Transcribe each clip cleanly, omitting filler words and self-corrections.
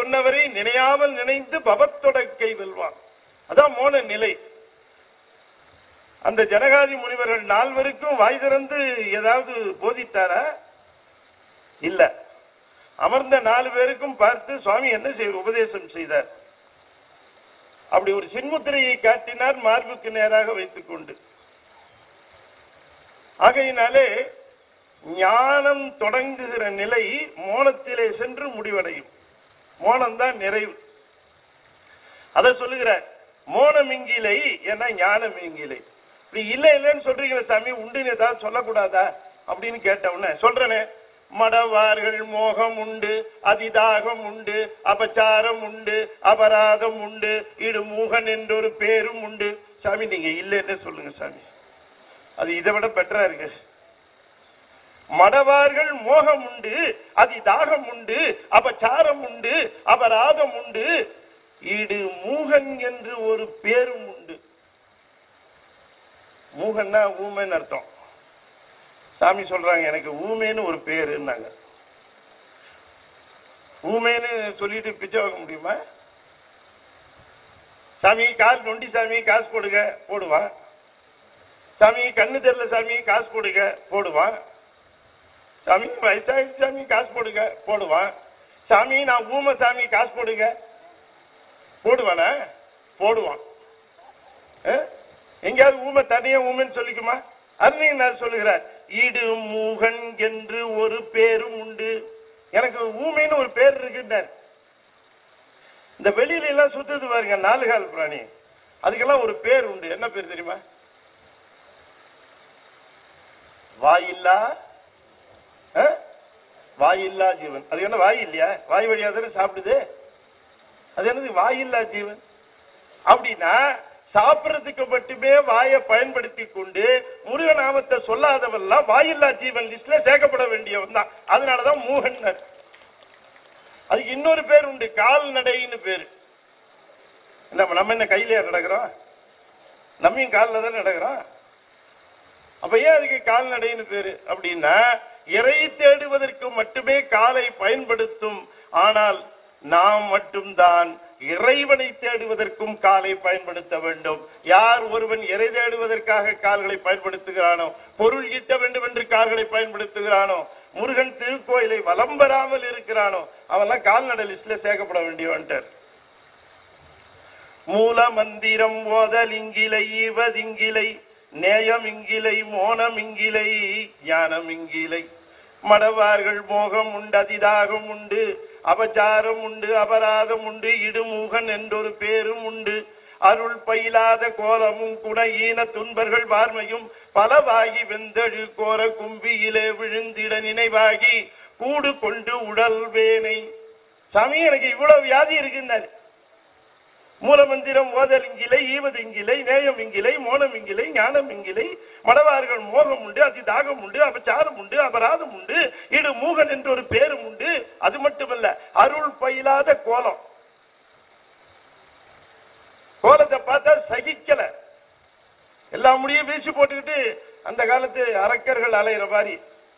மன்னவரை நினையாமல் நினைந்து பவத்தொடக்கை வெல்வான். அதான் மோன நிலை. அந்த ஜனகாதி முனிவர்கள் 4 வாய் திறந்து ஏதாவது போதித்தாரா? இல்ல. அமர்ந்த 4 பேருக்கும் பார்த்து சுவாமி என்ன உபதேசம் செய்தார்? அப்படி ஒரு சின்முத்திரையை காட்டினார், மார்புக்கு நேராக வைத்துக் கொண்டு. ஆகையினாலே ஞானம் தொடங்குகிற நிலை மோனத்திலே சென்று முடிவடையும். மோனம்தான் நிறைவு. அதை சொல்லுகிறார். மோனம் இங்கிலை என ஞானம் இங்கிலை. இப்படி இல்லை இல்லைன்னு சொல்றீங்களா சாமி, உண்டுன்னு ஏதாவது சொல்லக்கூடாதா அப்படின்னு கேட்டவுடனே சொல்றேனே, மடவார்கள் மோகம் உண்டு, அதிதாகம் உண்டு, அபச்சாரம் உண்டு, அபராதம் உண்டு, இடுமூகன் என்றொரு பேரும் உண்டு. சாமி நீங்க இல்லைன்னு சொல்லுங்க சாமி, அது இதை விட பெட்டரா இருக்கு. மடவார்கள் மோகம் உண்டு, அதிதாகம் உண்டு, அபச்சாரம் உண்டு, அபராதம் உண்டு, இடு மூகன் என்று ஒரு பேரும் உண்டு. மூகன்னா ஊமைன்னு அர்த்தம். சாமி சொல்றாங்க எனக்கு ஊமேன்னு ஒரு பேருன்னாங்க. ஊமேன்னு சொல்லிட்டு பிச்சை வாங்க முடியுமா? சாமி கால் நொண்டி சாமி காசு கொடுங்க போடுவான். சாமி கண்ணு தெரியல சாமி காசு கொடுங்க போடுவான். சாமி வயசாயிடுச்சு சாமி காசு போடுங்க போடுவான். சாமி நான் ஊமை சாமி காசு போடுங்க போடுவானா? போடுவான். எங்கேயாவது ஊமை தனியா ஊமைன்னு சொல்லிக்குமா? அருணகிரிநாதர் சொல்லுகிறார், இடு மூகன் என்று ஒரு பேரும் உண்டு. எனக்கு ஊமைன்னு ஒரு பேர் இருக்குன்றார். இந்த வெளியில எல்லாம் சுத்துது பாருங்க 4 கால் பிராணி, அதுக்கெல்லாம் ஒரு பேர் உண்டு. என்ன பேர் தெரியுமா? வாயில்லா வாயில்லா ஜீவன். அது என்ன வாய் இல்லையா? வாய் வழியா தானே சாப்பிடுது. அது என்னது வாயில்லா ஜீவன்? அப்படின்னா சாப்பிடறதுக்கு மட்டுமே வாயை பயன்படுத்தி கொண்டு முருகநாமத்தை சொல்லாதவெல்லாம் வாயில்லா ஜீவன் லிஸ்ட்ல சேர்க்கப்பட வேண்டியவன் தான். அதனாலதான் மூகன். அதுக்கு இன்னொரு பேர் உண்டு, கால்நடைன்னு பேரு. நம்ம என்ன கையிலேயே நடக்கிறோம்? நம்மையும் காலில் தான் நடக்கிறோம். அப்ப ஏன் அதுக்கு கால்நடைன்னு பேரு அப்படின்னா, இறை தேடுவதற்கு மட்டுமே காலை பயன்படுத்தும். ஆனால் நாம் மட்டும்தான் இறைவனை தேடுவதற்கும் காலை பயன்படுத்த வேண்டும். யார் ஒருவன் இறை தேடுவதற்காக கால்களை பயன்படுத்துகிறானோ, பொருள் ஈட்ட வேண்டும் என்று கால்களை பயன்படுத்துகிறானோ, முருகன் திருக்கோயிலை வலம் பெறாமல் இருக்கிறானோ, அவெல்லாம் கால்நடை லிஸ்ட்ல சேர்க்கப்பட வேண்டியவன்ட்டார். மூல மந்திரம் ஓதல் இங்கிலை, ஈவதிங்கிலை, நேயம் இங்கிலை, மோனம் இங்கிலை, ஞானம் இங்கிலை. மடவார்கள் மோகம் உண்டு, அதிதாகம் உண்டு, அபச்சாரம் உண்டு, அபராதம் உண்டு, இடுமூகன் என்றொரு பேரும் உண்டு. அருள் பயிலாத கோலமும் குண ஈன துன்பர்கள் வார்மையும் பலவாகி வெந்தழு கோர கும்பியிலே விழுந்திட நினைவாகி கூடு கொண்டு உடல் வேனை. சாமி எனக்கு இவ்வளவு வியாதி இருக்குன்னாரு. மூலமந்திரம் ஓதல் இங்கிலை, ஈவது இங்கிலை, நேயம் இங்கிலை, மோனம் இங்கிலை, ஞானம் இங்கிலை. மடவார்கள் மோகம் உண்டு, அதிதாகம் உண்டு, அபச்சாரம் உண்டு, அபராதம் உண்டு, இடு மூகன் என்று ஒரு பேரும் உண்டு. அது மட்டுமல்ல, அருள் பயிலாத கோலம். கோலத்தை பார்த்தா சகிக்கல. எல்லா முடியும் வீசி போட்டுக்கிட்டு அந்த காலத்து அரக்கர்கள் அலையிற மாதிரி.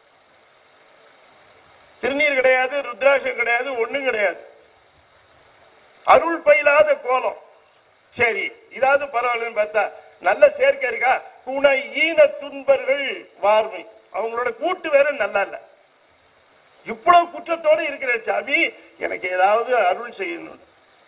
திருநீர் கிடையாது, ருத்ராட்சம் கிடையாது, ஒண்ணும் கிடையாது. அருள் பயிலாத கோலம். சரி, இதாவது பரவாயில்லன்னு பார்த்தா நல்ல சேர்க்கை இருக்கா? குண ஈன துன்பர்கள் வார்மை. அவங்களோட கூட்டு வேற நல்லா இல்ல. இவ்வளவு குற்றத்தோடு இருக்கிற சாமி, எனக்கு ஏதாவது அருள் செய்யணும்.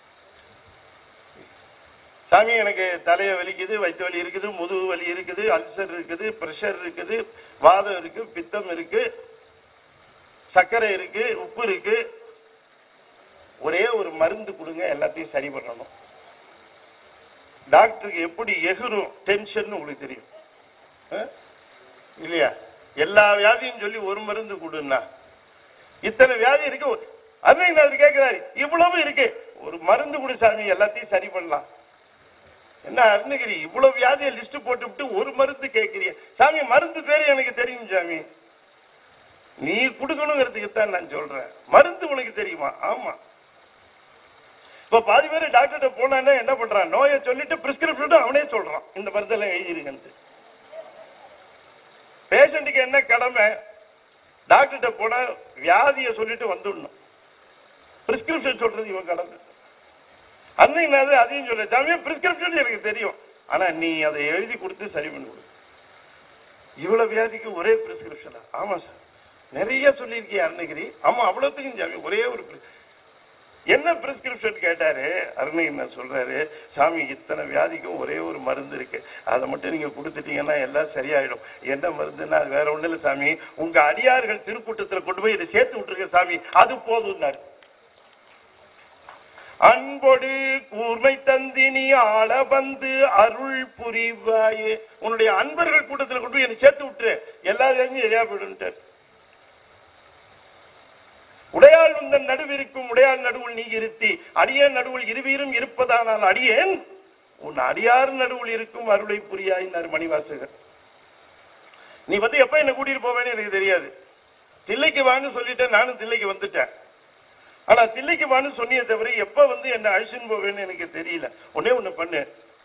சாமி எனக்கு தலைய வலிக்குது, வயிற்று வலி இருக்குது, முதுகு வலி இருக்குது, அல்சர் இருக்குது, பிரஷர் இருக்குது, வாதம் இருக்கு, பித்தம் இருக்கு, சர்க்கரை இருக்கு, உப்பு இருக்கு. ஒரே ஒரு மருந்து கொடுங்க, எல்லாத்தையும் சரி பண்ணணும். டாக்டருக்கு எப்படி எகுரும் டென்ஷன் உங்களுக்கு தெரியும் இல்லையா? எல்லா வியாதியும் சொல்லி ஒரு மருந்து கொடுன்னா, இத்தனை வியாதி இருக்கு. அருணகிரிநாதர் கேட்கிறாரு, இவ்வளவு இருக்கு, ஒரு மருந்து கொடு சாமி, எல்லாத்தையும் சரி பண்ணலாம். என்ன அருணகிரி இவ்வளவு வியாதியை லிஸ்ட் போட்டு விட்டு ஒரு மருந்து கேட்கிறிய? சாமி மருந்து பேரு எனக்கு தெரியும் சாமி, நீ கொடுக்கணுங்கிறதுக்கு தான் நான் சொல்றேன். மருந்து உனக்கு தெரியுமா? ஆமா. இப்ப பாதி பேர் டாக்டர் போனா என்ன பண்றான், நோயை சொல்லிட்டு பிரிஸ்கிரிப்ஷன் அவனே சொல்றான், இந்த மருந்தெல்லாம் எழுதிருங்க. பேஷண்ட்டுக்கு என்ன கடமை? டாக்டர் போனா வியாதியை சொல்லிட்டு வந்துடணும். பிரிஸ்கிரிப்ஷன் சொல்றது இவன் கடந்து. அன்னைக்கு அதையும் சொல்ல, சாமி பிரிஸ்கிரிப்ஷன் எனக்கு தெரியும், ஆனா நீ அதை எழுதி கொடுத்து சரி பண்ணி கொடு. இவ்வளவு வியாதிக்கு ஒரே பிரிஸ்கிரிப்ஷனா? ஆமா சார், நிறைய சொல்லியிருக்கிய அருணகிரி. ஆமா, அவ்வளவுத்துக்கும் சாமி ஒரே ஒரு என்ன பிரிஸ்கிரிப்ஷன் கேட்டாரு. அருணகிரி சொல்றாரு, சாமி இத்தனை வியாதிக்கும் ஒரே ஒரு மருந்து இருக்கு, அதை மட்டும் நீங்க கொடுத்துட்டீங்கன்னா எல்லாம் சரியாயிடும். என்ன மருந்துன்னா வேற ஒண்ணு இல்ல சாமி, உங்க அடியார்கள் திருக்கூட்டத்தில் கொண்டு போய் இதை சேர்த்து விட்டுருக்க சாமி, அது போதும்னாரு. அன்பொடு கூர்மை தந்தினி ஆள வந்து அருள் புரிவாயே, உன்னுடைய அன்பர்கள் கூட்டத்தில் கொண்டு போய் என்னை சேர்த்து விட்டுரு, எல்லாரும் எரியா போயிடும். உடையாள் உந்தன் நடுவிருக்கும் உடையாள் நடுவுள் நீ இருத்தி அடியேன் நடுவுள் இருவீரும் இருப்பதானால் அடியேன் உன் அடியார் நடுவுள் இருக்கும் அருளை புரியாயினார் மணிவாசகர். நீ எப்ப என்ன கூட்டிட்டு போவேன்னு எனக்கு தெரியாது. தில்லைக்கு வான்னு சொல்லிட்டேன், நானும் தில்லைக்கு வந்துட்டேன். ஆனா தில்லைக்கு வான்னு சொன்னிய தவிர எப்ப என்ன அழிச்சுன்னு போவேன்னு எனக்கு தெரியல. ஒன்னே ஒண்ணு பண்ணு,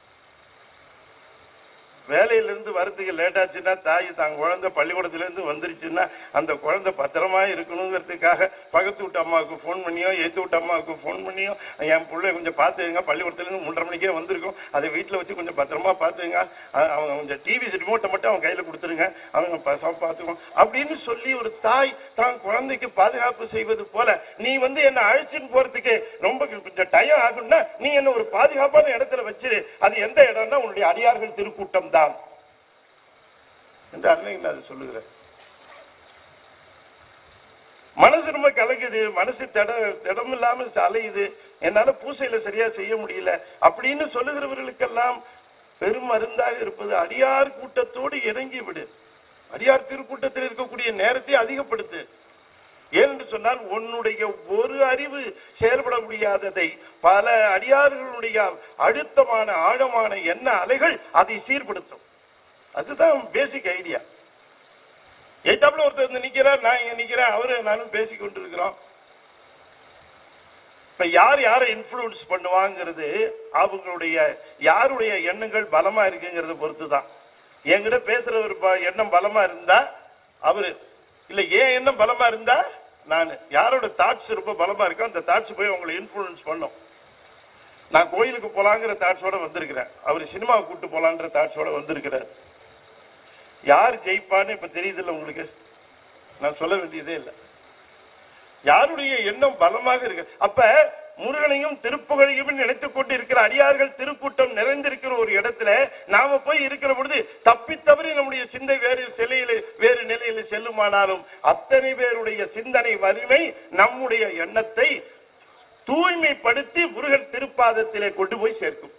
வேலையிலிருந்து வரதுக்கு லேட் ஆச்சுன்னா, தாய் தான் குழந்தை பள்ளிக்கூடத்திலிருந்து வந்துருச்சுன்னா அந்த குழந்தை பத்திரமா இருக்கணுங்கிறதுக்காக பக்கத்து விட்டு அம்மாவுக்கு போன் பண்ணியோ ஏத்து விட்டு அம்மாவுக்கு போன் பண்ணியோ, என் பிள்ளை கொஞ்சம் பார்த்துங்க, பள்ளிக்கூடத்திலிருந்து 3:30 மணிக்கே வந்திருக்கும், அதை வீட்டில் வச்சு கொஞ்சம் பத்திரமா பார்த்துங்க, அவங்க கொஞ்சம் டிவி ரிமோட்டை மட்டும் அவங்க கையில கொடுத்துருங்க, அவங்க பார்த்துக்கணும் அப்படின்னு சொல்லி ஒரு தாய் தான் குழந்தைக்கு பாதுகாப்பு செய்வது போல நீ என்ன அழைச்சின்னு போறதுக்கு ரொம்ப கொஞ்சம் டயம் ஆகும்னா நீ என்ன ஒரு பாதுகாப்பான இடத்துல வச்சிரு. அது எந்த இடம்னா உன்னுடைய அடியார்கள் திருக்கூட்டம் தான் என்று அருணகிரி சொல்லுகிற. மனசு ரொம்ப கலங்குது, மனசு திடம் இல்லாமல் அலையுது, என்னால பூசையில சரியா செய்ய முடியல அப்படின்னு சொல்லுகிறவர்களுக்கெல்லாம் பெரும் மருந்தாக இருப்பது அடியார் கூட்டத்தோடு இறங்கி விடு. அடியார் திருக்கூட்டத்தில் இருக்கக்கூடிய நேரத்தை அதிகப்படுத்து. ஏனென்று சொன்னால் உன்னுடைய ஒரு அறிவு செயல்பட முடியாததை பல அடியார்களுடைய அழுத்தமான ஆழமான எண்ண அலைகள் அதை சீர்படுத்தும். அதுதான் பேசிக் ஐடியா. எய்தாப்புல ஒருத்தர் நிக்கிறார், நான் இங்க நிக்கிறேன், அவரு நானும் பேசிக் கொண்டிருக்கிறோம். இப்ப யார் யாரை இன்ஃபுளுன்ஸ் பண்ணுவாங்கிறது அவங்களுடைய யாருடைய எண்ணங்கள் பலமா இருக்குங்கிறத பொறுத்துதான். என்கிட்ட பேசுறவர் எண்ணம் பலமா இருந்தா அவரு இல்ல, ஏன் எண்ணம் பலமா இருந்தா நான், யாரோட தாட்ஸ் ரொம்ப பலமா இருக்கோ அந்த தாட்ஸ் போய் அவங்களை இன்ஃபுளுன்ஸ் பண்ணும். நான் கோயிலுக்கு போலாங்கிற தாட்ஸோட வந்திருக்கிறேன், அவரு சினிமாவை கூட்டு போலான்ற தாட்ஸோட வந்திருக்கிறார். யார் ஜெயிப்பான்னு இப்ப தெரியுது இல்ல உங்களுக்கு, நான் சொல்ல வேண்டியதே இல்லை. யாருடைய எண்ணம் பலமாக இருக்கு. அப்ப முருகனையும் திருப்புகழையும் நினைத்துக் கொண்டு இருக்கிற அடியார்கள் திருக்கூட்டம் நிறைந்திருக்கிற ஒரு இடத்துல நாம போய் இருக்கிற பொழுது தப்பித்தவறி நம்முடைய சிந்தை வேறு நிலையில செல்லுமானாலும் அத்தனை பேருடைய சிந்தனை வலிமை நம்முடைய எண்ணத்தை தூய்மைப்படுத்தி முருகன் திருப்பாதத்திலே கொண்டு போய் சேர்க்கும்.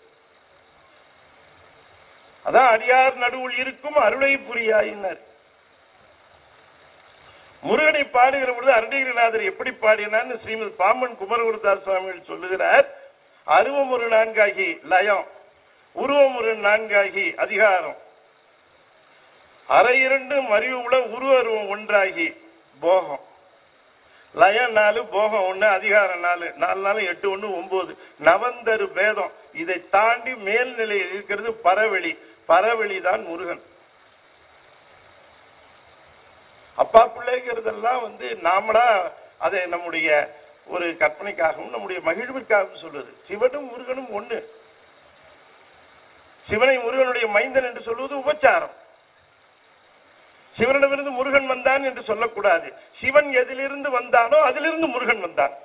அதான் அடியார் நடுவுள் இருக்கும் அருளை புரியாயினர். முருகனை பாடுகிற பொழுது அருணகிரிநாதர் எப்படி பாடினான்னு ஸ்ரீமத் பாம்பன் குமரகுருதாஸ் சுவாமிகள் சொல்லுகிறார். அருவம் ஒரு 4 லயம், உருவம் ஒரு 4 அதிகாரம், அரை 2 மறிவு உள்ள உருவருவம் 1 போகம், லயம் 4 போகம் 1 அதிகாரம் 4 4 8 1 9 நவந்தரு பேதம். இதை தாண்டி மேல்நிலையில் இருக்கிறது பரவெளி. பரவெளிதான் முருகன். அப்பா பிள்ளைங்கிறதெல்லாம் நாமளா அதை நம்முடைய ஒரு கற்பனைக்காகவும் நம்முடைய மகிழ்விற்காகவும் சொல்வது. சிவனும் முருகனும் ஒண்ணு. சிவனை முருகனுடைய மைந்தன் என்று சொல்வது உபச்சாரம். சிவனிடமிருந்து முருகன் வந்தான் என்று சொல்லக்கூடாது. சிவன் எதிலிருந்து வந்தானோ அதிலிருந்து முருகன் வந்தான்.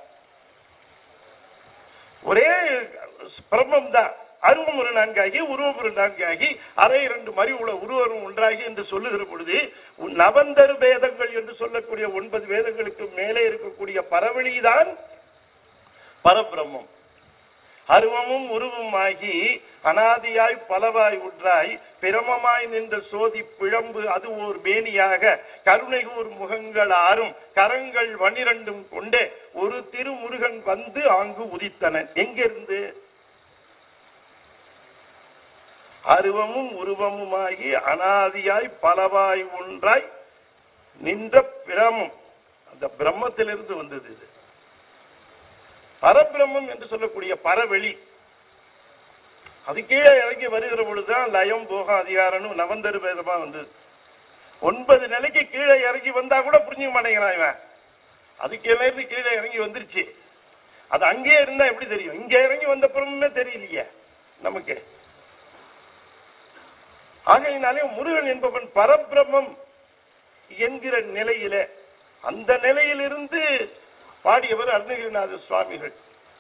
ஒரே பிரம்மம் தான். அருவம் ஒரு 4 உருவம் ஒரு 4 அரை 2 மறிவுள்ள உருவரும் 1 என்று சொல்லுகிற பொழுது நவந்தரு வேதங்கள் என்று சொல்லக்கூடிய 9 வேதங்களுக்கு மேலே இருக்கக்கூடிய பரவெளிதான் பரபிரம்மம். அருவமும் உருவமாகி அனாதியாய் பலவாய் உற்றாய் பிரமமாய் நின்ற சோதி பிழம்பு அது ஓர் மேனியாக கருணைகூர் முகங்கள் 6 கரங்கள் 12 கொண்டே ஒரு திருமுருகன் வந்து ஆங்கு உதித்தன. எங்கிருந்து? அருவமும் உருவமுமாகி அனாதியாய் பலவாய் ஒன்றாய் நின்ற பிரமம், அந்த பிரம்மத்திலிருந்து வந்தது. இது பரபிரம்மம் என்று சொல்லக்கூடிய பரவெளி. அது கீழே இறங்கி வருகிற பொழுதுதான் லயம் போகம் அதிகாரம் நவந்தரு பேதமா வந்தது. 9 நிலைக்கு கீழே இறங்கி வந்தா கூட புரிஞ்சுக்க மாட்டேங்கிறான் இவன். அதுக்கு இருந்து கீழே இறங்கி வந்துருச்சு. அது அங்கே இருந்தா எப்படி தெரியும்? இங்க இறங்கி வந்த பிறமே தெரியலையே நமக்கு. ஆகையினாலே முருகன் என்பவன் பரபிரம்மம் என்கிற நிலையில, அந்த நிலையிலிருந்து பாடியவர் அருணகிரிநாத சுவாமிகள்.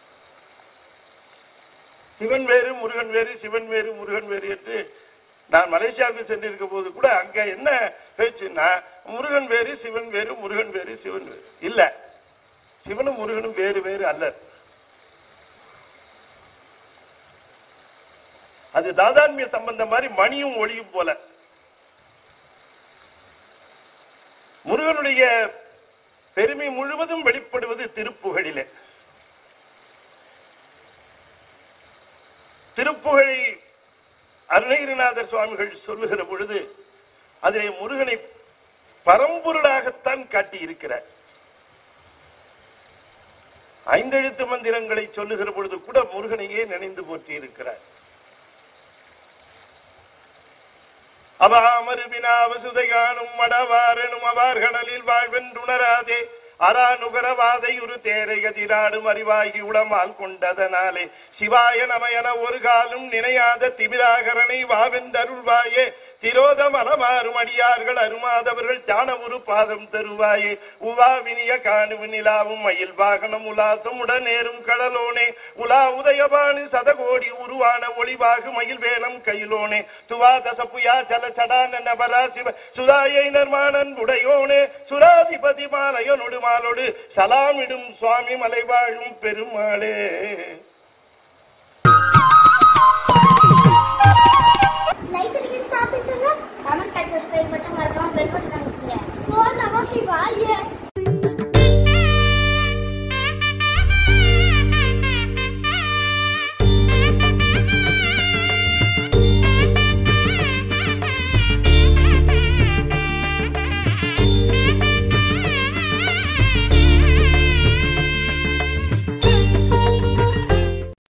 சிவன் வேறு முருகன் வேறு, சிவன் வேறு முருகன் வேறு என்று நான் மலேசியாவுக்கு சென்றிருக்க போது கூட அங்க என்ன பேச்சுன்னா, முருகன் வேறு சிவன் வேறு, முருகன் வேறு சிவன் வேறு இல்ல. சிவனும் முருகனும் வேறு வேறு அல்ல. அது தாதான்மிய சம்பந்தம் மாதிரி மணியும் ஒளியும் போல. முருகனுடைய பெருமை முழுவதும் வெளிப்படுவது திருப்புகழிலே. திருப்புகழை அருணகிரிநாதர் சுவாமிகள் சொல்லுகிற பொழுது அதிலே முருகனை பரம்பொருளாகத்தான் காட்டியிருக்கிறார். ஐந்தெழுத்து மந்திரங்களை சொல்லுகிற பொழுது கூட முருகனையே நினைந்து போற்றி இருக்கிறார். அவாமருவினாவசுதை காணும் மடவாரனும் அவார்கடலில் வாழ்வென்றுணராதே அரா நுகரவாதை ஒரு தேரை கதிராடும் அறிவாகி உளமால் கொண்டதனாலே சிவாய நமயன ஒரு காலும் நினையாத திமிராகரனை வாவென்றருள்வாயே திரோத மனமாறும் அடியார்கள் அருமாதவர்கள் ஞான ஒரு பாதம் தருவாயே உவாவினிய காணுவு நிலாவும் மயில் வாகனம் உலாசம் உடனேறும் கடலோனே உலா உதயபானு சதகோடி உருவான ஒளிவாகு மயில் வேலம் கையிலோனே துவா தசப்புயா ஜல சடான நபரா சிவ சுதாயை நர்மானன் உடையோனே சுராதிபதி மாலையனொடு மாலோடு சலாமிடும் சுவாமி மலை வாழும் பெருமாளே. கமெண்ட் சப்ஸ்கிரைப் மட்டும் மறக்காம பெல் பட்டன் அமுக்குங்க. ஓ நம சிவாய.